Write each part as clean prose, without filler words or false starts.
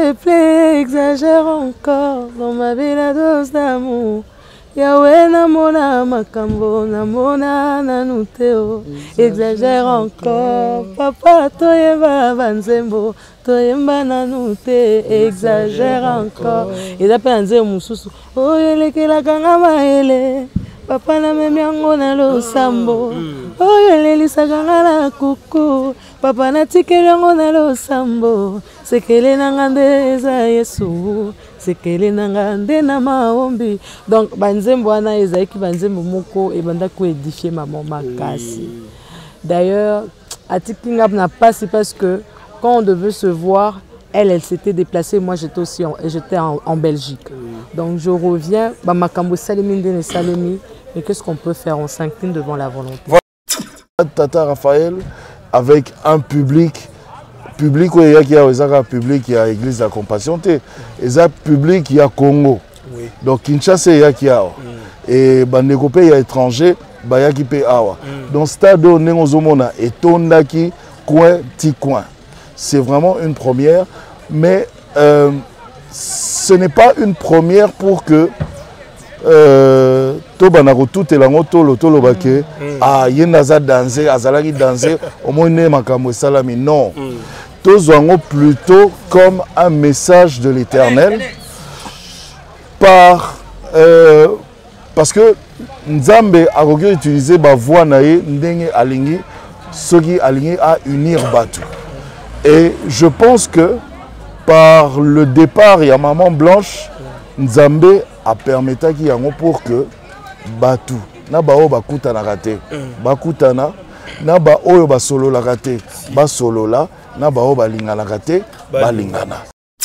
te plaît, exagère encore dans ma vie la dose d'amour. Yahweh namona makambo namona nanuteo. Exagère encore, papa toyemba banzembo, toyemba nanute. Exagère encore. Et d'après nzembo mususu, oh yelekela kanga maele. Papa na memiango na lo sambo. Oh yelelisa kanga na kuku. Papa na tikelango na lo sambo. Sekele nangande za Yesu. Sekele nangande na maombi. Donc banzembo wana ezaki banzembo moko et banda ko édifier maman makasi. D'ailleurs, Atikinga n'a pas si parce que quand on devait se voir, elle s'était déplacée, moi j'étais aussi en Belgique. Donc je reviens, bah makambo salimi ndene salimi, mais qu'est-ce qu'on peut faire? On s'incline devant la volonté. Voilà. Tata Raphaël avec un public où il y a un public qui a l'église de la compassion, et un public qui a Congo. Oui. Donc Kinshasa il y a qui a et bandeko pays étranger ba ya ki pe awa. Donc stade Nengozomona et tondaki coin ti coin. C'est vraiment une première, mais ce n'est pas une première pour que Tobanako tout et lango tolo tolo bake ah yenaza danser azalaki danser au moins ne makambo salami non. Tozwango plutôt comme un message de l'Éternel parce que Nzambe a utilisé ba voix nae ndenge alingi soki alingi à unir batu. Et je pense que par le départ il y a Maman Blanche Nzambe a permis qu'il y ait pour que batu na bao bakutana raté bakutana na ba oyo ba solo la raté ba solo la na bao balingana raté balingana.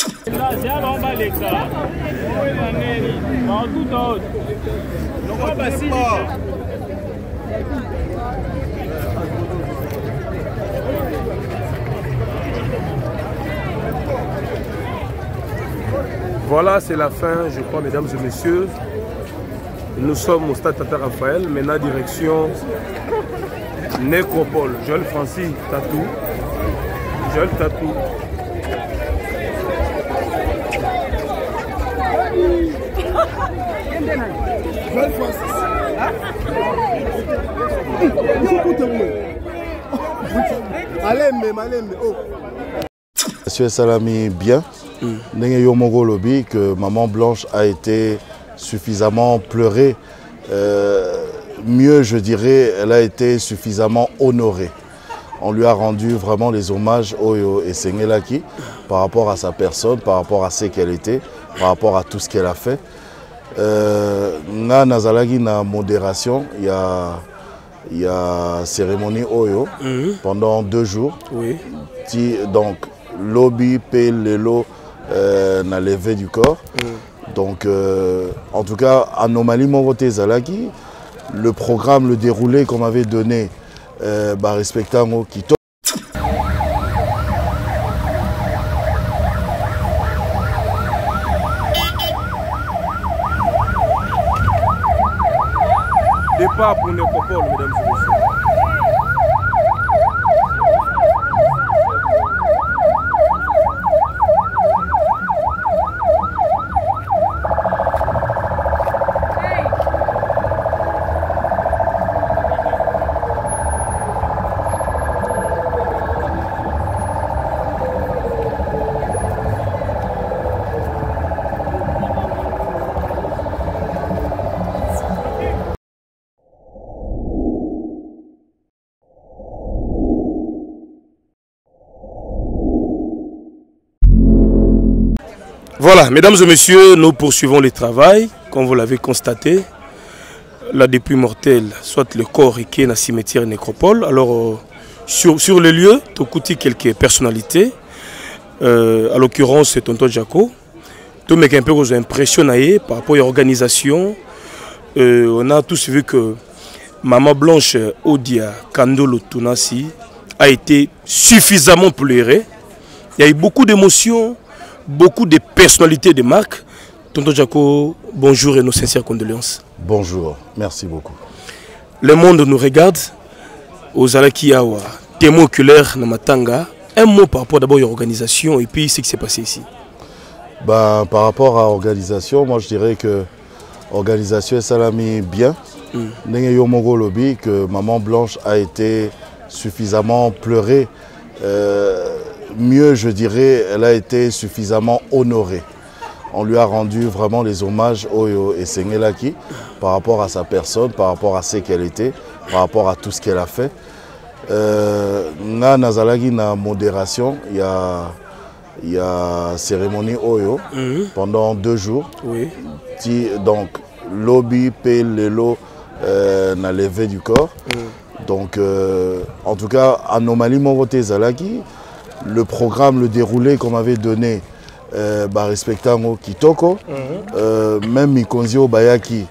Voilà, c'est la fin, je crois, mesdames et messieurs. Nous sommes au stade Tata Raphaël, maintenant direction Nécropole. Joël Francis Tatou. Joël Tatou. Joël Francis. Monsieur Salami, bien. Que Maman Blanche a été suffisamment pleurée. Mieux, je dirais, elle a été suffisamment honorée. On lui a rendu vraiment les hommages Oyo et Sengelaki par rapport à sa personne, par rapport à ce qu'elle était, par rapport à tout ce qu'elle a fait. Na Nazalagi na modération, il y a cérémonie Oyo pendant 2 jours. Oui. Donc, lobby, paye l'élo, na levé du corps. Donc, en tout cas, anomalie Moroté Zalaki, le programme, le déroulé qu'on m'avait donné, respectant Kito. Départ pour Nécropole, mesdames et messieurs. Voilà, mesdames et messieurs, nous poursuivons le travail, comme vous l'avez constaté. La dépouille mortelle, soit le corps qui est dans le cimetière Nécropole. Alors, sur le lieu, tu as quelques personnalités. À l'occurrence, c'est Tonton Jaco. Tout le monde un peu impressionné par rapport à l'organisation. On a tous vu que Maman Blanche Odia Kandolo Tunasi a été suffisamment pleurée. Il y a eu beaucoup d'émotions. Beaucoup de personnalités de marque. Tonton Jaco, bonjour et nos sincères condoléances. Bonjour, merci beaucoup. Le monde nous regarde. Aux Alakiawa, témoin oculaire Namatanga. Un mot par rapport d'abord à l'organisation et puis ce qui s'est passé ici. Par rapport à l'organisation, moi je dirais que l'organisation est salami bien. Que Maman Blanche a été suffisamment pleurée. Mieux, je dirais, elle a été suffisamment honorée. On lui a rendu vraiment les hommages Oyo et Sengelaki par rapport à sa personne, par rapport à ce qu'elle était, par rapport à tout ce qu'elle a fait. Nazalagi na modération, il y a cérémonie Oyo pendant 2 jours. Oui. Donc, lobby, paye lelo, na levé du corps. Donc, en tout cas, anomalie mon voté Zalagi, le programme, le déroulé qu'on m'avait donné, respectant Kitoko, même Mikonzio Bayaki,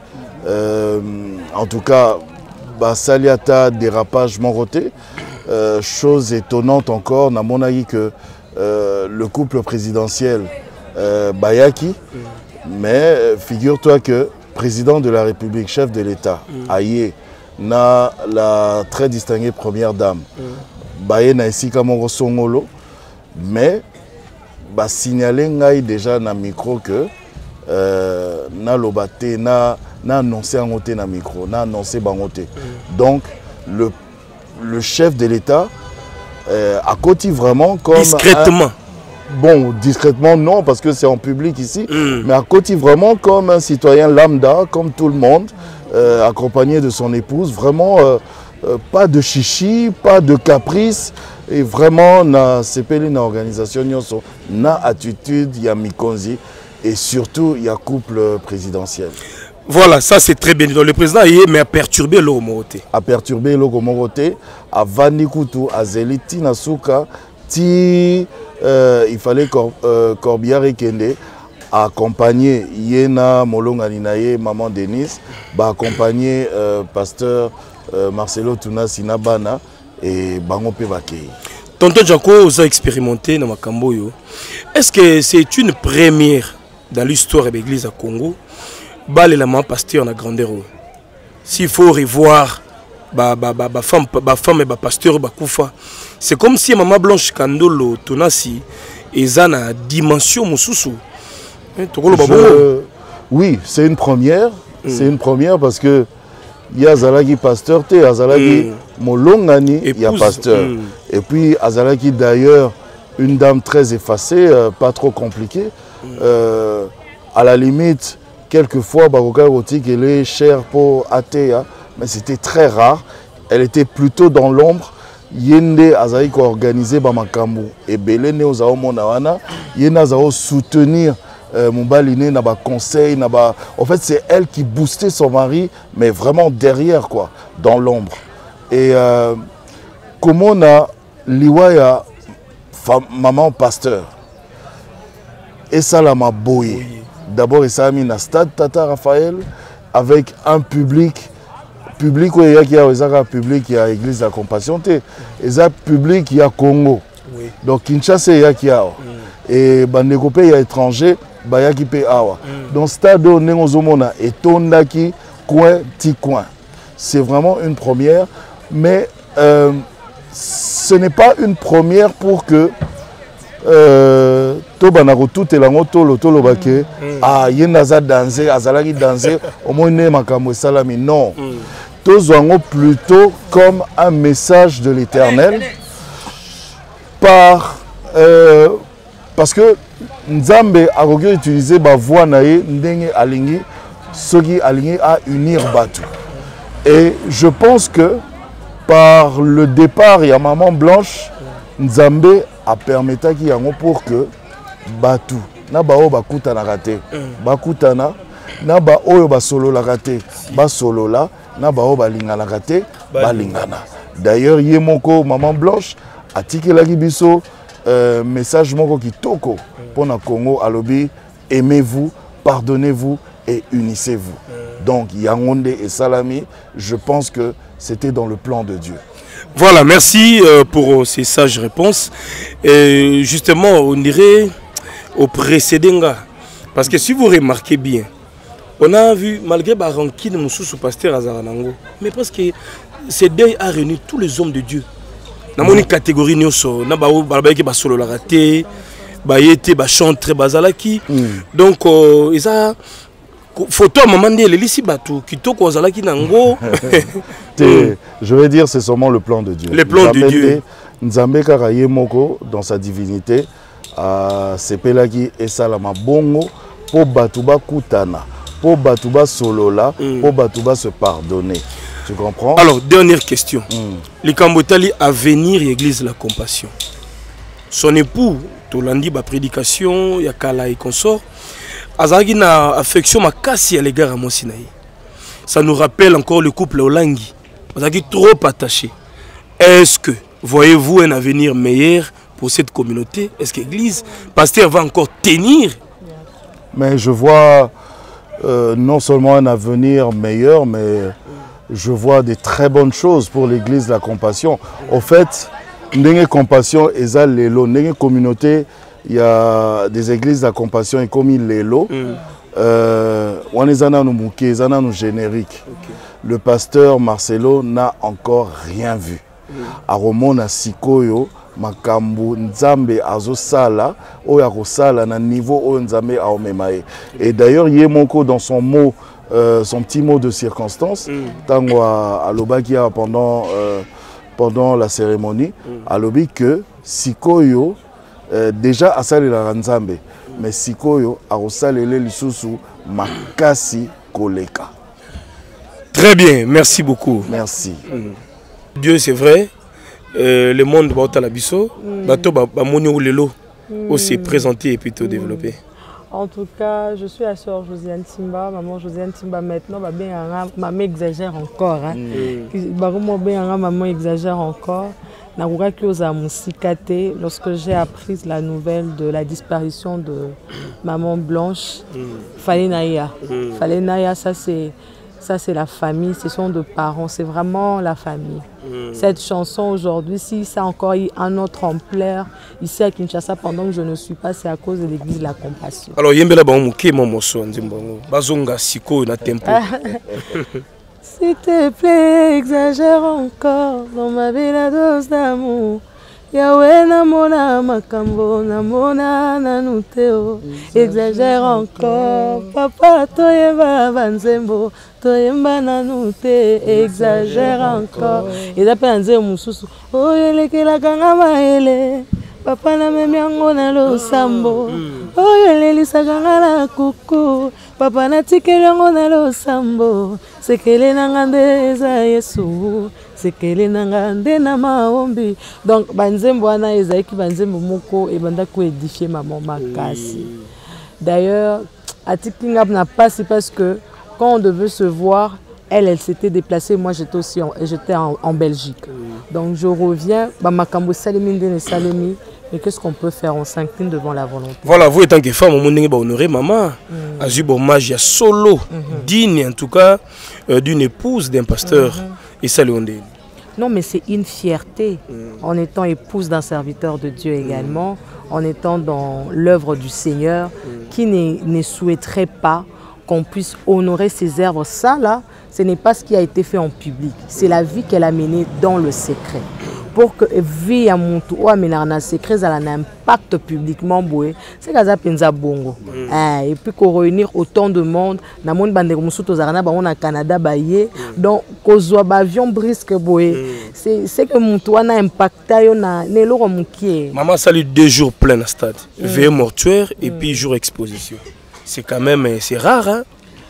en tout cas, Saliata, dérapage Moroté, chose étonnante encore, n'a mon avis que le couple présidentiel Bayaki, mais figure-toi que président de la République, chef de l'État, Aye, na la très distinguée première dame, Baye na Esika Moro Songolo, mais signalé déjà na micro que na lobate na annoncé en côté na micro, na annoncé bangoté. Donc le chef de l'État a côté vraiment comme discrètement. Bon, discrètement non parce que c'est en public ici, mais à côté vraiment comme un citoyen lambda, comme tout le monde, accompagné de son épouse, vraiment pas de chichi, pas de caprice. Et vraiment, na CPL, na organisation, na attitude, il y a Mikonzi et surtout, il y a couple présidentiel. Voilà, ça c'est très bien. Donc, le président mais a perturbé l'Ogomoroté. A perturbé l'Ogomoroté, a Vandikutu, a Zeliti Nasuka, il fallait Corbière et Kende accompagner Yena Molonga Ninaye, Maman Denise, accompagner pasteur Marcelo Tuna Sinabana. Et Bango Pevakei. Tonton Django, vous avez expérimenté dans Makamboyo. Est-ce que c'est une première dans l'histoire de l'église à Congo? La maman pasteur en grandeur. S'il faut revoir femme et pasteur Bakoufa, c'est comme si Maman Blanche Kandolo Tonasi est en dimension Moussousou. Oui, c'est une première. C'est une première parce que il y a Azalagi pasteur, il y a Azalagi Molongani, il y a pasteur. Et puis Azalagi d'ailleurs, une dame très effacée, pas trop compliquée. À la limite, quelquefois, Baroka Rotique, elle est chère pour Atea, mais c'était très rare. Elle était plutôt dans l'ombre. Yende Azalagi qui a organisé Bamakambu. Et Belé Neozao Monawana, Yende Azao soutenir. Moubaline n'a pas conseil, en fait c'est elle qui boostait son mari, mais vraiment derrière quoi, dans l'ombre. Et comment on a liwaya maman pasteur et ça la m'a boyé. D'abord il s'est mis dans stade Tata Raphaël avec un public où il y a un public qui a l'église de la compassion, et un public qui a Congo. Donc Kinshasa il y a et bandeko pays étranger bayaki pe awa. Donc stade Nengozomona et Tondaki coin ti coin. C'est vraiment une première, mais ce n'est pas une première pour que Tobanako tout est là tolo bake yenaza danser azalaki danser au moins ne makambo salami non. Tozwango plutôt comme un message de l'Éternel parce que Nzambe a utilisé ma voix nae ndenge alingi soki alingi à unir Batu. Et je pense que par le départ il y a Maman Blanche, Nzambe a permis pour que Batu na bao bakutana raté bakutana na ba oyo ba solo la raté ba solo la na bao balingana raté balingana. D'ailleurs yemoko Maman Blanche a tikelaki biso message moko kitoko pour na Congo alobi aimez-vous, pardonnez-vous et unissez-vous. Donc Yangonde et Salami, je pense que c'était dans le plan de Dieu. Voilà, merci pour ces sages réponses. Et justement, on dirait au précédent, parce que si vous remarquez bien, on a vu, malgré Baranki de Moussou pasteur Azaranango, mais parce que ce deuil a réuni tous les hommes de Dieu. Dans une catégorie, nous sommes solo la raté, bayete ba chantre bazalaki donc eza photo maman de lelisi batu kitoko bazalaki nango. Je vais dire c'est sûrement le plan de Dieu. Le plan de Dieu. Nzambe kaka ye moko dans sa divinité sepelaki esalama bongo po batu bakutana, po batu ba solola, po batu ba se pardonner. Tu comprends? Alors dernière question. Les Kambotali à venir église la compassion. Son époux Tolandi ba prédication ya kala et consort azaki na affection makasi à l'égard à Mosinaï. Ça nous rappelle encore le couple Olangi. Azaki trop attaché. Est-ce que voyez-vous un avenir meilleur pour cette communauté? Est-ce que l'église, pasteur, va encore tenir? Mais je vois non seulement un avenir meilleur, mais je vois des très bonnes choses pour l'église de la compassion. Au fait, Ndenge compassion et ça l'élo, Ndenge communauté, il y a des églises de la compassion et comme l'élo, on est en mouké, en générique. Le pasteur Marcelo n'a encore rien vu. Aromona sikoyo makambu nzambe azosala oya kosala na niveau o nzambe aomemae. Et d'ailleurs Yemoko dans son mot son petit mot de circonstance tango alobakia pendant la cérémonie alobi que sikoyo déjà asalela nzambe mais sikoyo akosalele lisusu makasi koleka. Très bien, merci beaucoup. Merci. Dieu, c'est vrai, le monde va au Labisso, bateau va lelo, aussi présenté et plutôt développé. En tout cas, je suis la sœur Josiane Timba, maman Josiane Timba maintenant, maman exagère encore. Maman exagère encore. Lorsque j'ai appris la nouvelle de la disparition de maman Blanche, Falenaya. Falenaya, ça c'est la famille, ce sont de parents, c'est vraiment la famille. Cette chanson aujourd'hui, si ça a encore eu un autre ampleur ici à Kinshasa pendant que je ne suis pas, c'est à cause de l'église de la compassion. Alors, Yembela Bamuke Momoso, Bazonga Siko na tempo. S'il te plaît, exagère encore dans ma vie la dose d'amour. Yahweh namona makambo namona nanuteo. Exagère encore, papa toyeba banzembo toyemba nanute. Exagère encore. Et d'après nzembo mususu, oyelekela kanga maele. Papa na memiango na lo sambo. Oyelelisa kanga na kuku. Papa na tikelango na lo sambo. Sekele nangande za Yesu. Sekele nangande na maombi. Donc banzembo wana ezaki banzembo moko et banda ko édifier maman makasi. D'ailleurs, Atikinga n'a pas c'est parce que quand on devait se voir, elle s'était déplacée, moi j'étais aussi en Belgique. Donc je reviens, makambo salemi ndene salemi. Mais qu'est-ce qu'on peut faire? On s'incline devant la volonté. Voilà, vous étant que femme, on va honorer maman. Azub hommage à solo, digne en tout cas d'une épouse d'un pasteur. Et ça, non, mais c'est une fierté en étant épouse d'un serviteur de Dieu également, en étant dans l'œuvre du Seigneur, qui ne souhaiterait pas qu'on puisse honorer ses œuvres. Ça, là, ce n'est pas ce qui a été fait en public. C'est la vie qu'elle a menée dans le secret. Pour que vie à mon tour amener secret ça a un impact publiquement c'est kaza penza bongo et puis qu'on réunir autant de monde na monde bande musuto zarana ba on a Canada baye donc kozwa ba avion brisque c'est que mon tour na impacta yo na neloro mukie. Maman salut 2 jours plein à stade veille mortuaire et puis jour exposition. C'est quand même c'est rare hein.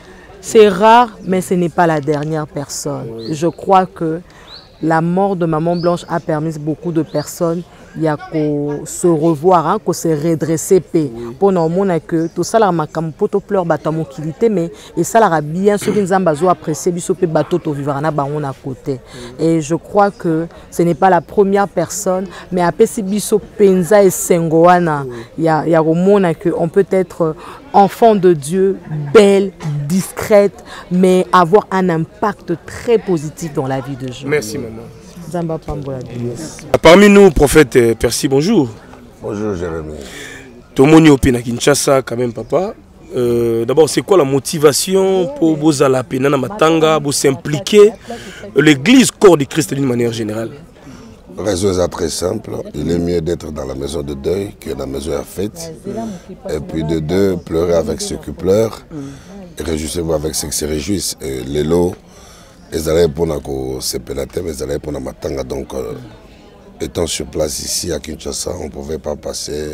C'est rare mais ce n'est pas la dernière personne. Je crois que la mort de maman Blanche a permis beaucoup de personnes il y a qu'à se revoir, qu'à se redresser pour nous montrer que tout ça là makam poto pleure batamo kilité mais et ça là bien ceux qui nous ont apprécié biso pe bateau to vivre na bango à côté. Et je crois que ce n'est pas la première personne mais après si biso penza et sengoana il y a au monde que on peut être enfant de Dieu, belle, discrète, mais avoir un impact très positif dans la vie de Dieu. Merci maman. Zamba Pambola. Parmi nous, prophète Percy, bonjour. Bonjour Jérémy. Tomoni Opina Kinshasa, quand même papa. D'abord, c'est quoi la motivation pour vous à la peine matanga, vous s'impliquer l'église corps de Christ d'une manière générale? Raison est très simple. Il est mieux d'être dans la maison de deuil que dans la maison à fête. Et puis de deux, pleurer avec ceux qui pleurent. Et réjouissez-vous avec ceux qui se réjouissent. Et les lots, ils allaient pour se pélater, mais ils allaient pour matanga. Donc, étant sur place ici à Kinshasa, on ne pouvait pas passer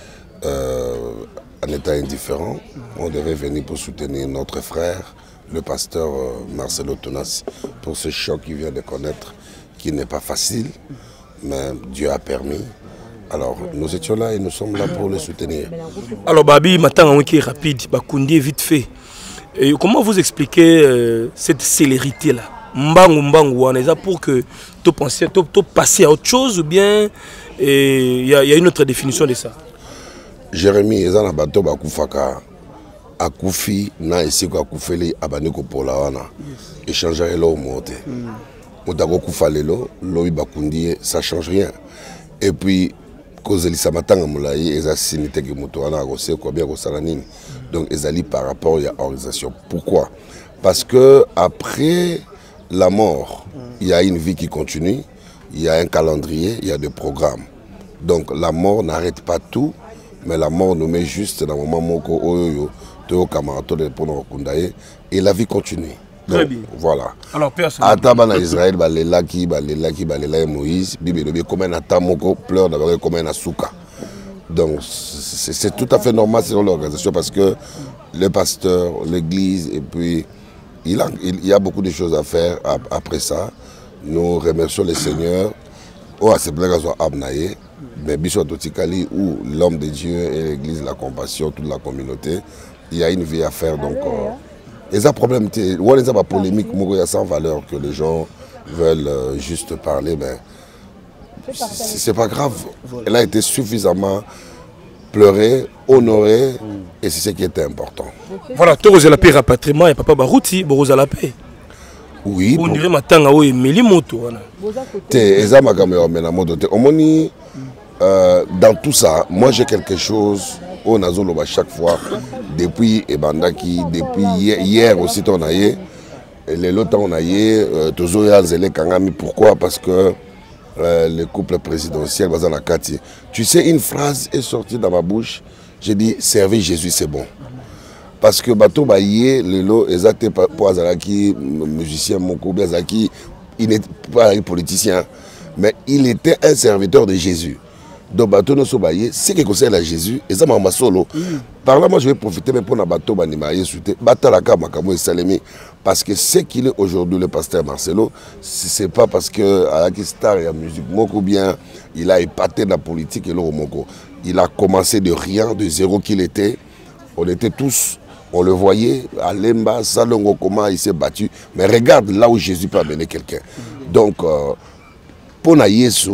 en état indifférent. On devait venir pour soutenir notre frère, le pasteur Marcelo Tonassi, pour ce choc qu'il vient de connaître, qui n'est pas facile, mais Dieu a permis. Alors, nous étions là et nous sommes là pour le soutenir. Alors, Babi, maintenant, qui est rapide, Bakundi vite fait. Et comment vous expliquez cette célérité-là? Pour que tu passes à autre chose ou bien il y a une autre définition de ça? Jérémie, il y a un bateau qui Akufi na esiko akufeli abaniko pola wana échanger l'eau monte mutako kufa lelo lobi bakundi ça change rien et puis cause li samatanga mulai eza sinité que muto wana akose ko bien ko sala nini donc ezali par rapport à l'organisation. Pourquoi? Parce que après la mort il y a une vie qui continue, il y a un calendrier, il y a des programmes. Donc la mort n'arrête pas tout, mais la mort nous met juste dans le moment moko oyo et la vie continue. Donc, très bien. Voilà. Alors, Ataba Israël, Balelaki, Moïse, Bibi, comme un atamoko, pleure d'abord comme un asuka. Donc, c'est tout à fait normal selon l'organisation parce que le pasteur, l'église, et puis il y a beaucoup de choses à faire après ça. Nous remercions le Seigneur. Oh, c'est bien que soit Abnaye, mais Bishop Totikali, où l'homme de Dieu et l'église, la compassion, toute la communauté. Il y a une vie à faire, donc il y a un problème, il y a pas polémique, il y a sans valeur que les gens veulent juste parler, mais c'est pas grave. Elle a été suffisamment pleurée, honorée, et c'est ce qui était important. Voilà, tu as la paix rapatriement et papa Barouti, tu as la paix. Oui. On dirait matanga oui, mais les motos. Dans tout ça, moi j'ai quelque chose au Nazoloba chaque fois, depuis Ebandaki, depuis hier aussi on a eu, les lots on a eu, pourquoi? Parce que le couple présidentiel, tu sais, une phrase est sortie dans ma bouche, j'ai dit, servir Jésus c'est bon. Parce que Bato Baye, le lot, exact pour Azalaki, musicien Moko Azalaki, il n'est pas un politicien, mais il était un serviteur de Jésus. Donc Bato no Sobaye, c'est que concerne à Jésus, et ça m'a solo. Par là, moi je vais profiter même pour Bato Banimaye souté, Batalaka Makamo et Salemi, parce que ce qu'il est aujourd'hui le pasteur Marcelo, c'est pas parce que Alaki Star et la musique Moko bien, il a épaté la politique et l'euro Moko. Il a commencé de rien, de zéro qu'il était. On était tous, on le voyait, à Lemba, Salongo, comment il s'est battu. Mais regarde là où Jésus peut amener quelqu'un. Donc, pour Nayesu,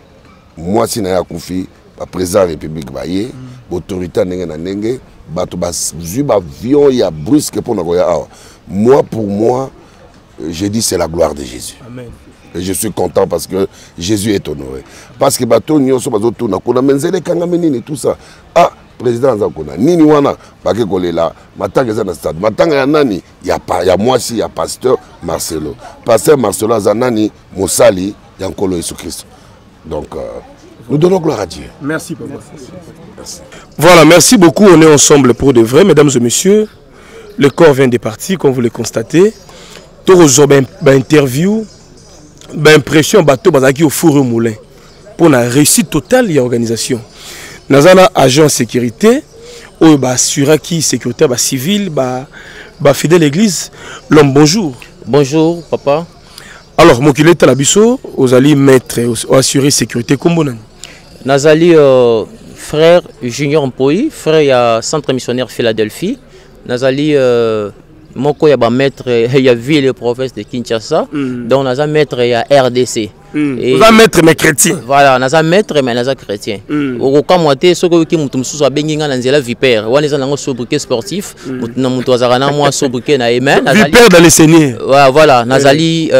moi, si Naya Koufi, le président de la République, l'autorité Nenge, avion, il y a brusque pour moi, pour moi, je dis c'est la gloire de Jésus. Amen. Et je suis content parce que Jésus est honoré. Parce que bateau nyonso bazoto na kona menzele kanga menini tout ça. Ah, président Zakona, nini wana bake kolela, matanga za na stade. Matanga ya nani? Ya moi si ya pasteur Marcelo. Pasteur Marcelo azanani Mosali ya nkolo Jésus Christ. Donc nous donnons gloire à Dieu. Merci papa. Merci. Voilà, merci beaucoup, on est ensemble pour de vrai mesdames et messieurs. Le corps vient de partir comme vous le constatez. Torozo interview impression bateau bazaki au four moulin pour la réussite totale de l'organisation. Nous avons un agent de sécurité ou assurer qui sécurité civil fidèle l'église. L'homme bonjour. Bonjour papa. Alors mon kilé talabiso aux alliés maître assurer sécurité comme Nazali frère junior employé frère il y a centre missionnaire Philadelphie. Nazali Moko ya ba maître il y a ville et province de Kinshasa. Donc naza maître il y a RDC. Vous avez maître mais chrétien. Voilà, naza maître mais naza chrétien. Au kamote soko ki mutu mususu abenginga na nzela vipère. Wana za nango sobriquet sportif. Mutu na mutu azarana moi sobriquet na amen. Vipère dans les Seigneurs. Voilà, nazali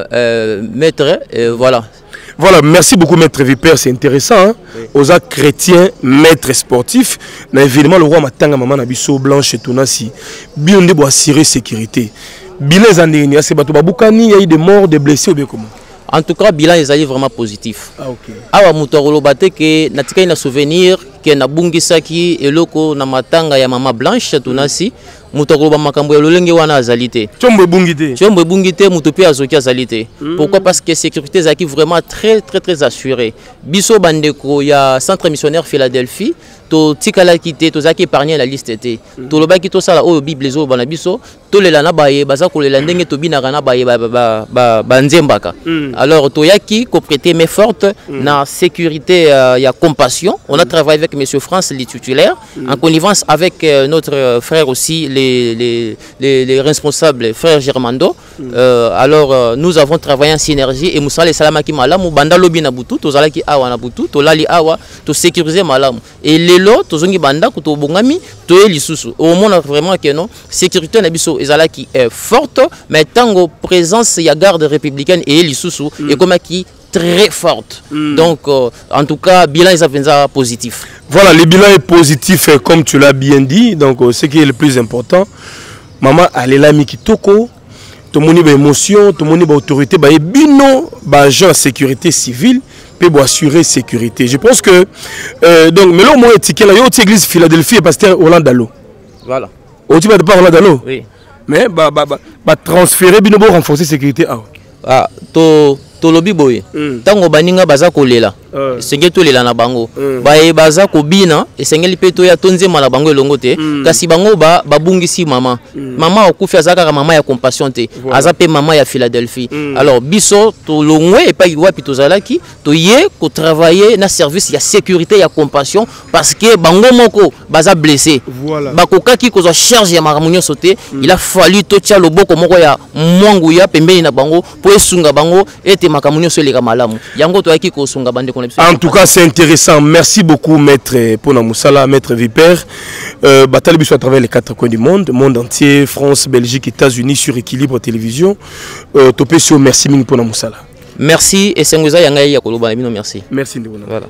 maître voilà. Voilà, merci beaucoup maître Vipère, c'est intéressant. Hein? Oui. Aux actes chrétiens, maître sportif, mais évidemment le roi Matanga maman Nabiso Blanche et Tonasi, bien de assurer sécurité. Bilez en dernier, c'est bateau babukani, il y a eu des morts, des blessés ou bien comment? En tout cas, bilan est vraiment positif. Ah, ok. Awa mutoro bate que natika ina souvenir que na bungisaki eloko na matanga ya mama Blanche tunasi mutoro ba makambo ya lolenge wana azalite. Chombo bungite. Chombo bungite mutopi azoki azalite. Pourquoi? Parce que sécurité zaki vraiment très assurée. Biso bandeko ya centre missionnaire Philadelphie to tikala kité to zaki épargner la liste té. To lobaki to sala o bible zo bana biso to lela baye baza ko lela ndenge to binaka na baye ba nzembaka. Alors to yaki ko prêter main forte na sécurité ya compassion. On a travaillé avec monsieur France les titulaires en connivence avec notre frère aussi les responsables frère Germando. Alors nous avons travaillé en synergie et Moussa les salamaki malamu banda lobi na butu to zalaki awa na butu to lali awa to sécuriser malamu et lelo to zongi banda ko to bongami to elisusu au moins vraiment que non sécurité na biso ezalaki forte mais tango présence ya garde républicaine et elisusu et comme qui très forte. Donc en tout cas bilan est positif. Voilà, le bilan est positif comme tu l'as bien dit. Donc ce qui est le plus important, maman elle est là mikitoko, tout le monde a émotion, tout le monde a autorité, bah bino bah agent sécurité civile pour assurer sécurité. Je pense que donc mais là au moins étiquette là, yo église Philadelphie et pasteur Orlando. Voilà. Au tu vas de pas Orlando. Oui. Mais bah transférer bino pour renforcer sécurité. Ah to lobi boye tango baninga baza kolela senge to lela na bango baye baza kobina esengeli pe to ya tonzema na bango elongo te kasi bango babungisi mama mama okufi azaka ka mama ya compassion te aza pe mama ya Philadelphie. Alors biso to longwe e pa wapi to zalaki to ye ko travailler na service ya sécurité ya compassion parce que bango moko baza blessé bakokaki ko zo charge ya maramunyo sote il a fallu to tia loboko moko ya mwangu ya pembeni na bango po esunga bango ete. En tout cas, c'est intéressant. Merci beaucoup, maître Pona Moussala, maître Viper. Batali à travers les 4 coins du monde entier, France, Belgique, États-Unis, sur Équilibre Télévision. Topé sur merci Ming Pona Moussala. Merci et c'est merci. Merci. Voilà.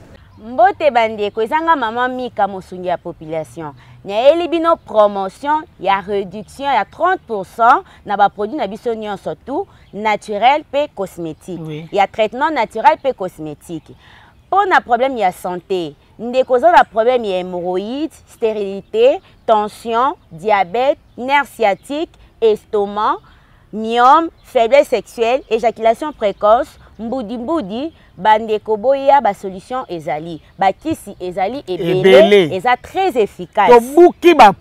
Mbote bandeko ezanga maman Mika Mosungi ya population. Nyaeli bino promotion ya réduction ya 30% na ba produit na biso nyonso tout naturel pe cosmétique. Oui. Ya traitement naturel pe cosmétique. Pour na problème ya santé, ndeko za na problème ya hémorroïdes, stérilité, tension, diabète, nerf sciatique, estomac, myome, faiblesse sexuelle, éjaculation précoce, mbudi bandeko boya ba solution ezali ba kisi ezali ebele eza très efficace tobuki ba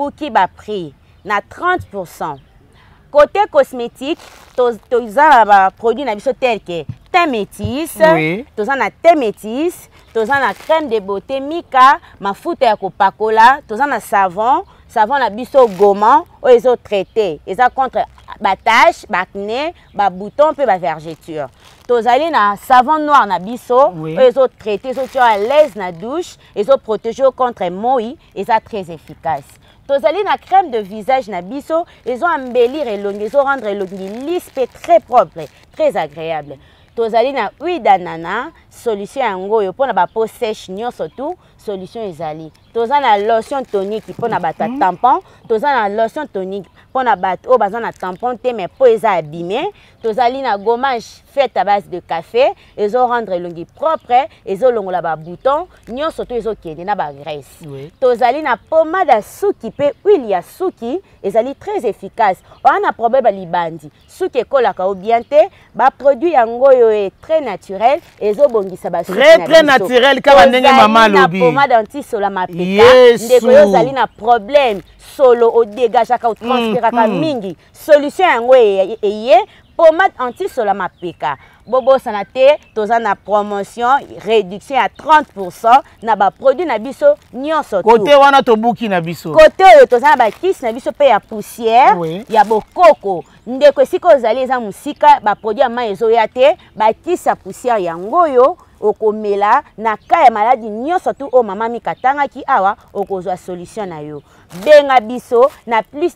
prix na 30%. Côté cosmétique toza ba produit na biso tel que thé métis, toza na thé métis, toza na crème de beauté Mika, mafuta ya kopakola, toza na savon na biso gommant oyo traité eza contre ba tache, ba acné, ba bouton pe ba vergeture. Tozali na savon noir na biso oyo traité so tu à l'aise na douche et so protéger contre moi et ça très efficace. Tozali na crème de visage na biso ils ont embellir elongi ils ont rendre elongi lisse et très propre, très agréable. Tozali na huile d'ananas solution yango yo pona ba peau sèche nyonso tout solution ezali. Toza na lotion tonique pona ba tampon, toza na lotion tonique pona ba o baza na tampon te mais peau eza abîmé. Tozali na gommage fait à base de café, ils ont rendre elongi propre, ils ont longola ba bouton nyonso tout ils ont kende na ba graisse. Tozali na pommade à suki pe huile ya suki ezali très efficace. On a problème libandi. Suki kolaka ou bien te ba produit yango yo est très naturel et zo bongisa ba très naturel kama ndenge mama lobi. Pommade anti-sola peka ndeko yo zali na problème solo au dégagaka au transpiraka mingi solution yango eye pommade anti-sola peka bobo sanate toza na promotion réduction à 30% na ba produit na biso nyonso côté wana tobuki na biso côté oyo toza na ba kisi na biso pe ya poussière ya bokoko ndeko siko zali eza musika ba produit ya ma ezoya te ba kisi ya poussière yango yo okomela na ka ya maladie nyonso tu o mama Mika tangaki awa okozwa solution na yo benga biso na plus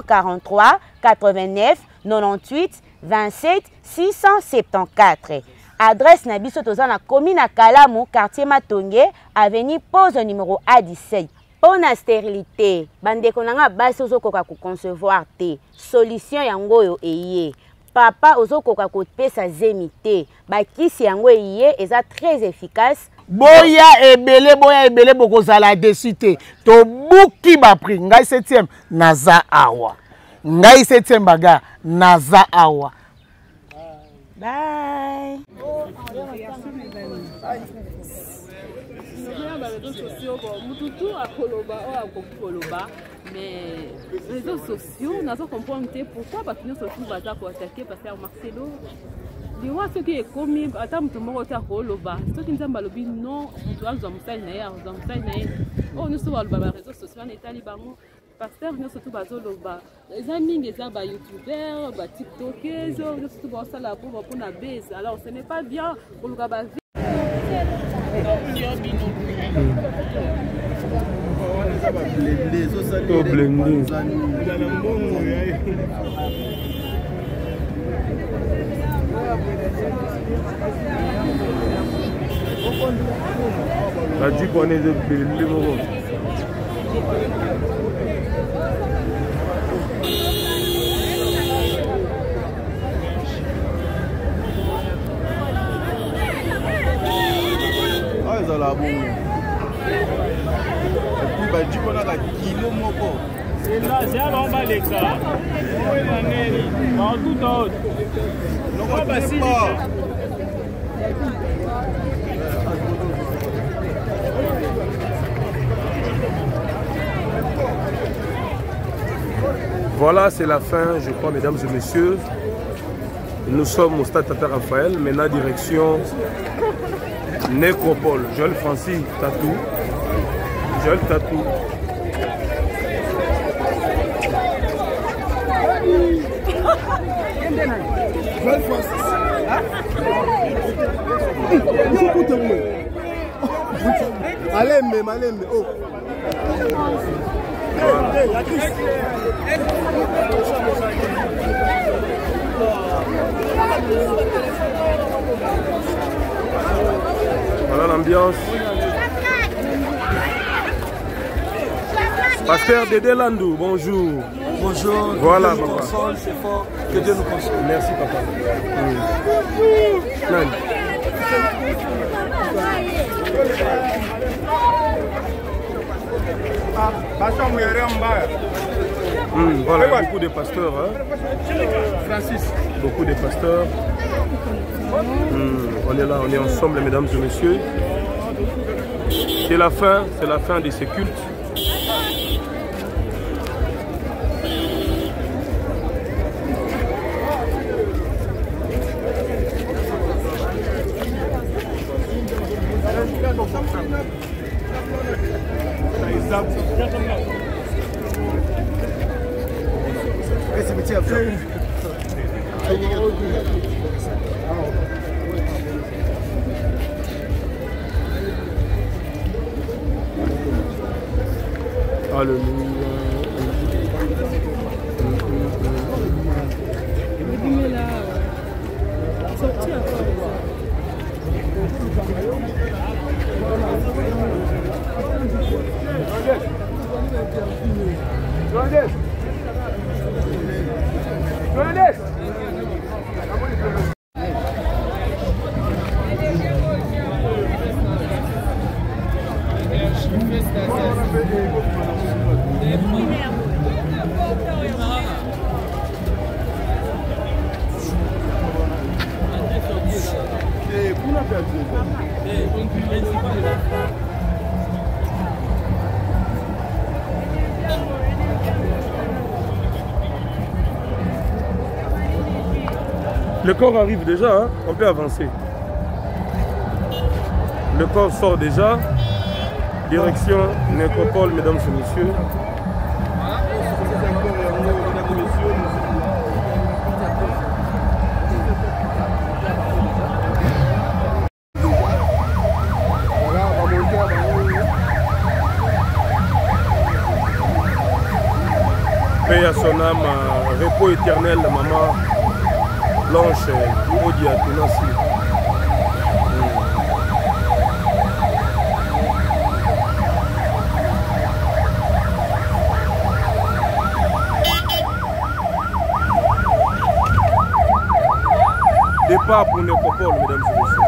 243 89 98 27 674. Adresse na biso toza na commune Kalamu, quartier Matonge, avenue Pose numéro A17. Pour la stérilité, bandeko nanga basi ozokoka ko concevoir te. Solution yango yo eye. papa ozokoka kopesa zemite bakisi yango ye eza très efficace. Boya ebele bokozala desite to buki ba prix ngai 7e naza awa ngai 7e baga naza awa. Bye. Mais les réseaux sociaux, nous avons compris pourquoi nous sommes tous attaqués parce que Marcelo, les gens qui sont commis, attends, tout le monde est à Koloba. Ceux qui nous ont dit non, nous avons nous sommes sur les réseaux sociaux, on est allés pasteur, nous sommes tous les amis, les youtubeurs, les tiktokers, nous sommes tous à la pour la baisse. Alors ce n'est pas bien pour le rabat. La dit qu'on est de la boue. Et puis bah tu connais la kilo moko. C'est là c'est à l'omba les gars. Dans tout autre. Non pas facile. Voilà, c'est la fin, je crois, mesdames et messieurs. Nous sommes au stade Tata Raphaël, maintenant direction Nécropole. Joël Francis Tatou. Joël Tatou. Joël Francis. Allez, oh. Voilà l'ambiance. Pasteur Dédé Landou, bonjour. Bonjour. Voilà, Dieu nous console, c'est fort. Que Dieu nous console. Merci, papa. Voilà, beaucoup de pasteurs. Hein? Francis. Beaucoup de pasteurs. On est là, on est ensemble, mesdames et messieurs. C'est la fin de ces cultes. Le corps arrive déjà, hein? On peut avancer. Le corps sort déjà. Direction Nécropole, mesdames et messieurs. Paix à son âme, repos éternel, maman Blanche, Odia, Tenassi. Départ pour Nécropole, mesdames et messieurs.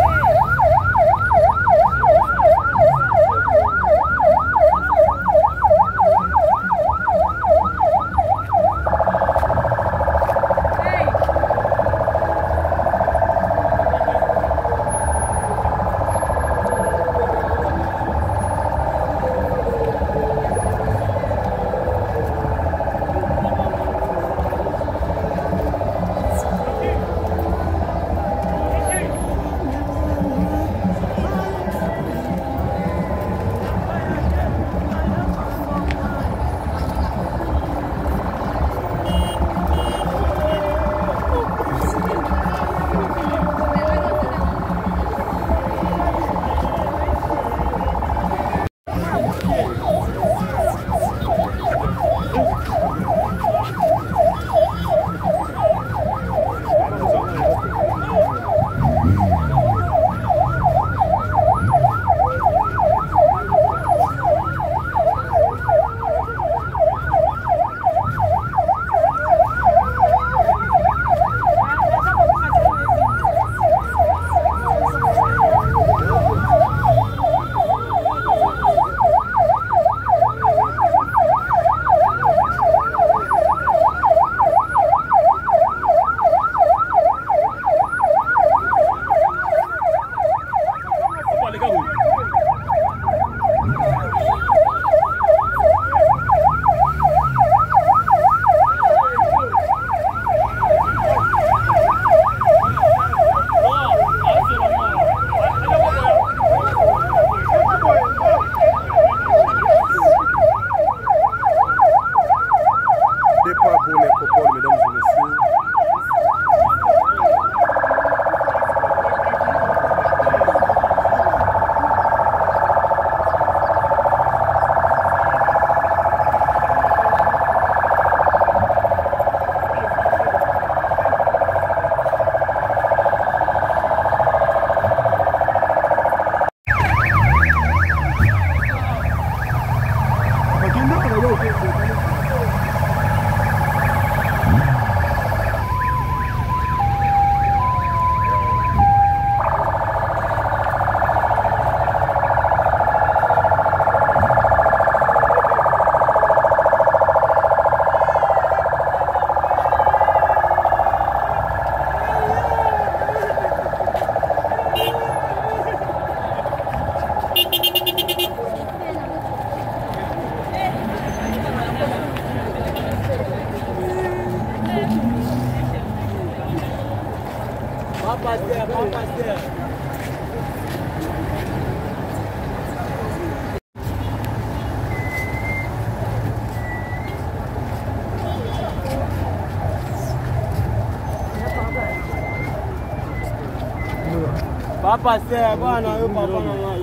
Papa c'est bwana yo papa na ngai.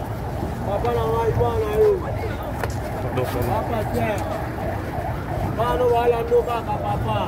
Papa na ngai bwana yo. Papa c'est. Bwana wala ndoka ka papa.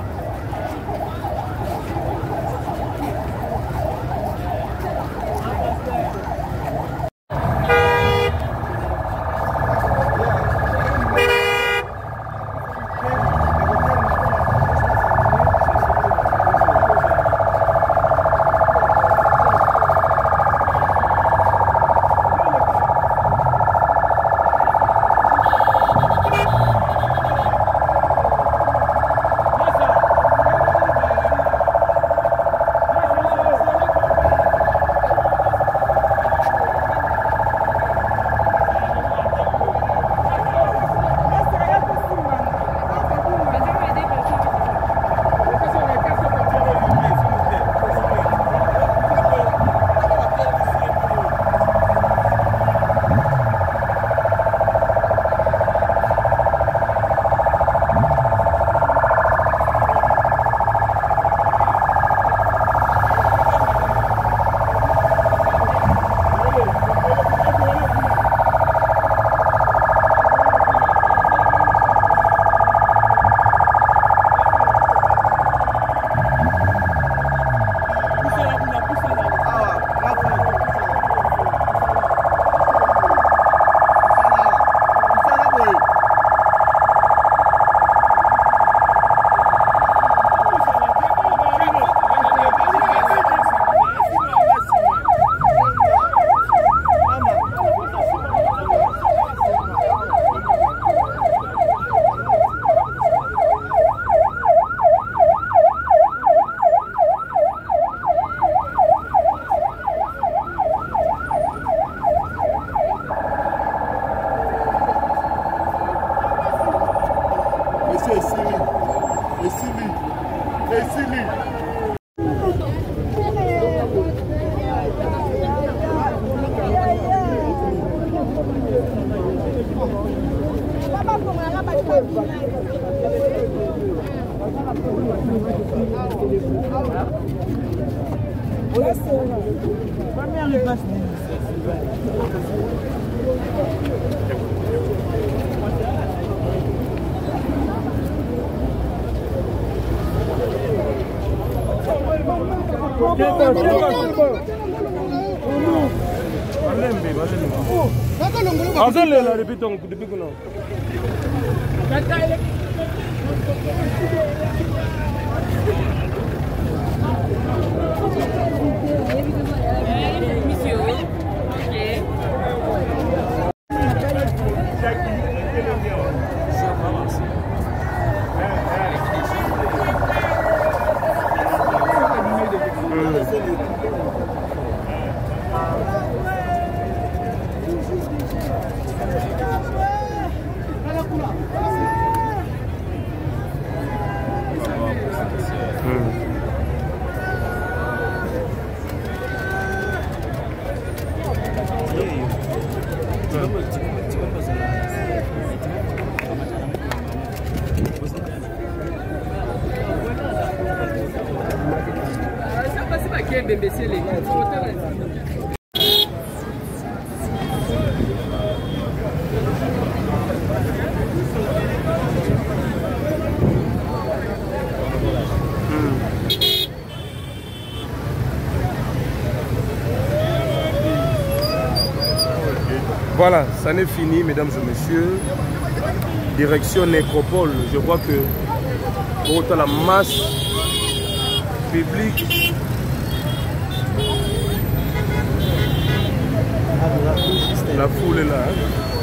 opération Essili. Voilà, ça n'est fini, mesdames et messieurs. Direction Nécropole. Je vois que pour la masse publique, la foule est là.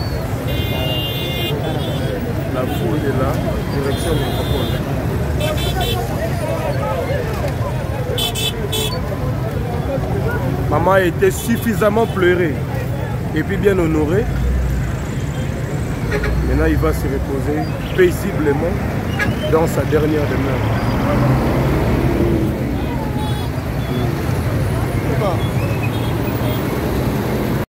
La foule est là. Direction Nécropole. Maman a été suffisamment pleurée et puis bien honorée. Maintenant, il va se reposer paisiblement dans sa dernière demeure.